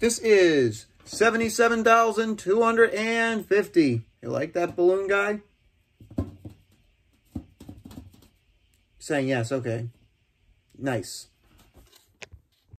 This is $77,250. You like that balloon guy? Saying yes, okay. Nice.